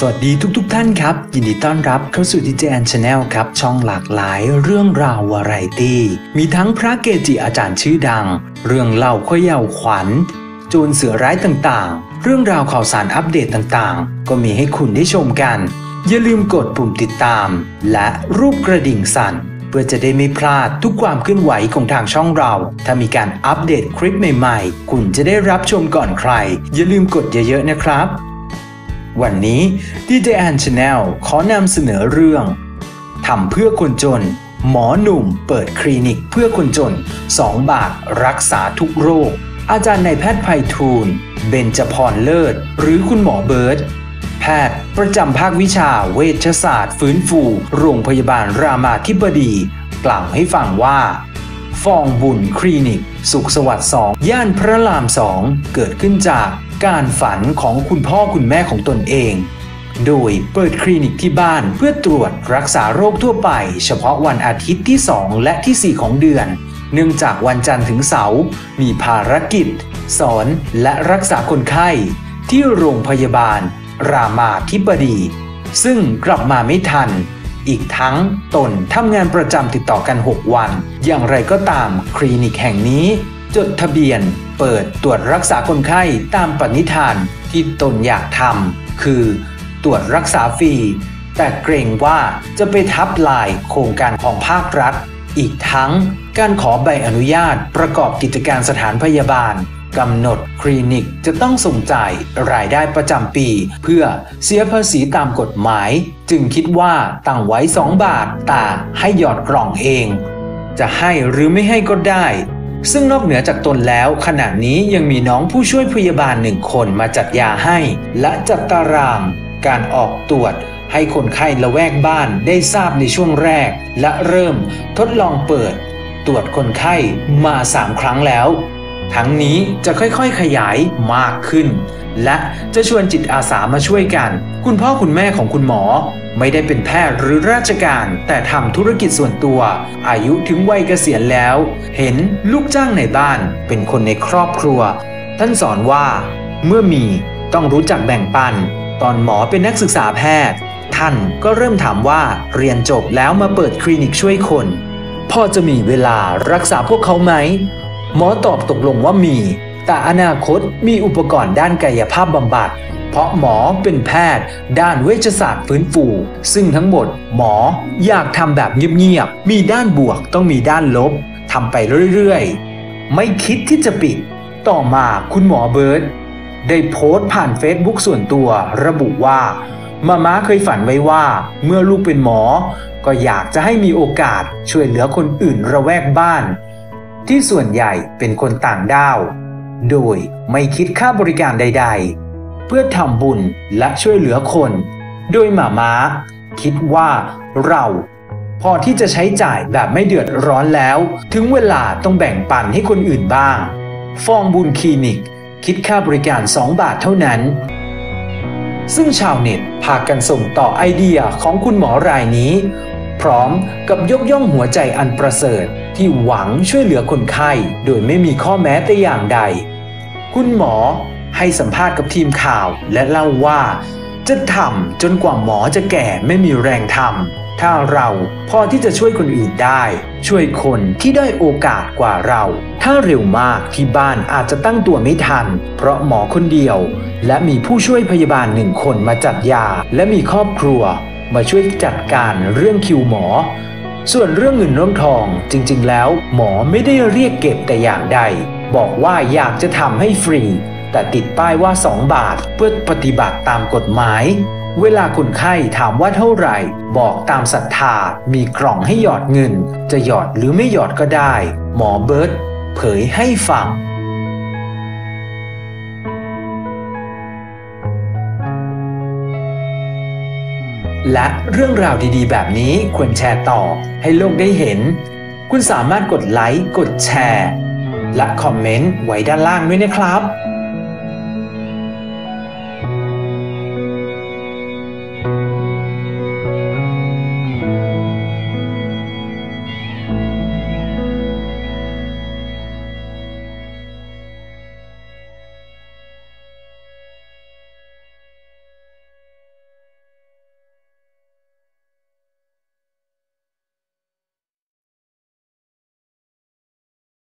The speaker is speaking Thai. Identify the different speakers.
Speaker 1: วัสดีทุกท่านครับยินดีต้อนรับเข้าสู่ DJ An Channel ครับช่องหลากหลายเรื่องราววาไรตี้มีทั้งพระเกจิอาจารย์ชื่อดังเรื่องเล่าข้อเยาว์ขวัญโจรเสือร้ายต่างๆเรื่องราวข่าวสารอัปเดตต่างๆก็มีให้คุณได้ชมกันอย่าลืมกดปุ่มติดตามและรูปกระดิ่งสั่นเพื่อจะได้ไม่พลาดทุกความเคลื่อนไหวของทางช่องเราถ้ามีการอัปเดตคลิปใหม่ๆคุณจะได้รับชมก่อนใครอย่าลืมกดเยอะๆนะครับวันนี้ DJ An Channel ขอนำเสนอเรื่องทำเพื่อคนจนหมอหนุ่มเปิดคลินิกเพื่อคนจน2 บาทรักษาทุกโรคอาจารย์นายแพทย์ไพฑูรย์เบญจพรเลิศหรือคุณหมอเบิร์ตแพทย์ประจำภาควิชาเวชศาสตร์ฟื้นฟูโรงพยาบาลรามาธิบดีกล่าวให้ฟังว่าฟองบุญคลินิกสุขสวัสดิ์2ย่านพระราม2เกิดขึ้นจากการฝันของคุณพ่อคุณแม่ของตนเองโดยเปิดคลินิกที่บ้านเพื่อตรวจรักษาโรคทั่วไปเฉพาะวันอาทิตย์ที่2และที่4ของเดือนเนื่องจากวันจันทร์ถึงเสาร์มีภารกิจสอนและรักษาคนไข้ที่โรงพยาบาลรามาธิบดีซึ่งกลับมาไม่ทันอีกทั้งตนทำงานประจำติดต่อกัน6 วันอย่างไรก็ตามคลินิกแห่งนี้จดทะเบียนเปิดตรวจรักษาคนไข้ตามปณิธานที่ตนอยากทำคือตรวจรักษาฟรีแต่เกรงว่าจะไปทับลายโครงการของภาครัฐอีกทั้งการขอใบอนุญาตประกอบกิจการสถานพยาบาลกำหนดคลินิกจะต้องส่งจ่ายรายได้ประจำปีเพื่อเสียภาษีตามกฎหมายจึงคิดว่าตั้งไว้2 บาทแต่ให้หยอดกล่องเองจะให้หรือไม่ให้ก็ได้ซึ่งนอกเหนือจากตนแล้วขณะนี้ยังมีน้องผู้ช่วยพยาบาล1 คนมาจัดยาให้และจัดตารางการออกตรวจให้คนไข้ละแวกบ้านได้ทราบในช่วงแรกและเริ่มทดลองเปิดตรวจคนไข้มา3 ครั้งแล้วทั้งนี้จะค่อยๆขยายมากขึ้นและจะชวนจิตอาสามาช่วยกันคุณพ่อคุณแม่ของคุณหมอไม่ได้เป็นแพทย์หรือราชการแต่ทำธุรกิจส่วนตัวอายุถึงวัยเกษียณแล้วเห็นลูกจ้างในบ้านเป็นคนในครอบครัวท่านสอนว่าเมื่อมีต้องรู้จักแบ่งปันตอนหมอเป็นนักศึกษาแพทย์ท่านก็เริ่มถามว่าเรียนจบแล้วมาเปิดคลินิกช่วยคนพ่อจะมีเวลารักษาพวกเขาไหมหมอตอบตกลงว่ามีแต่อนาคตมีอุปกรณ์ด้านกายภาพบำบัดเพราะหมอเป็นแพทย์ด้านเวชศาสตร์ฟื้นฟูซึ่งทั้งหมดหมออยากทำแบบเงียบๆมีด้านบวกต้องมีด้านลบทำไปเรื่อยๆไม่คิดที่จะปิดต่อมาคุณหมอเบิร์ตได้โพสต์ผ่าน Facebook ส่วนตัวระบุว่าม่าเคยฝันไว้ว่าเมื่อลูกเป็นหมอก็อยากจะให้มีโอกาสช่วยเหลือคนอื่นระแวกบ้านที่ส่วนใหญ่เป็นคนต่างด้าวโดยไม่คิดค่าบริการใดๆเพื่อทำบุญและช่วยเหลือคนโดยม่าคิดว่าเราพอที่จะใช้จ่ายแบบไม่เดือดร้อนแล้วถึงเวลาต้องแบ่งปันให้คนอื่นบ้างฟองบุญคลินิกคิดค่าบริการ2 บาทเท่านั้นซึ่งชาวเน็ตพากันส่งต่อไอเดียของคุณหมอรายนี้พร้อมกับยกย่องหัวใจอันประเสริฐที่หวังช่วยเหลือคนไข้โดยไม่มีข้อแม้แต่อย่างใดคุณหมอให้สัมภาษณ์กับทีมข่าวและเล่าว่าจะทำจนกว่าหมอจะแก่ไม่มีแรงทำถ้าเราพอที่จะช่วยคนอื่นได้ช่วยคนที่ได้โอกาสกว่าเราถ้าเร็วมากที่บ้านอาจจะตั้งตัวไม่ทันเพราะหมอคนเดียวและมีผู้ช่วยพยาบาล1 คนมาจัดยาและมีครอบครัวมาช่วยจัดการเรื่องคิวหมอส่วนเรื่องเงินเรื่องทองจริงๆแล้วหมอไม่ได้เรียกเก็บแต่อย่างใดบอกว่าอยากจะทำให้ฟรีแต่ติดป้ายว่า2 บาทเพื่อปฏิบัติตามกฎหมายเวลาคนไข้ถามว่าเท่าไหร่บอกตามศรัทธามีกล่องให้หยอดเงินจะหยอดหรือไม่หยอดก็ได้หมอเบิร์ตเผยให้ฟังและเรื่องราวดีๆแบบนี้ควรแชร์ต่อให้โลกได้เห็นคุณสามารถกดไลค์กดแชร์และคอมเมนต์ไว้ด้านล่างด้วยนะครับ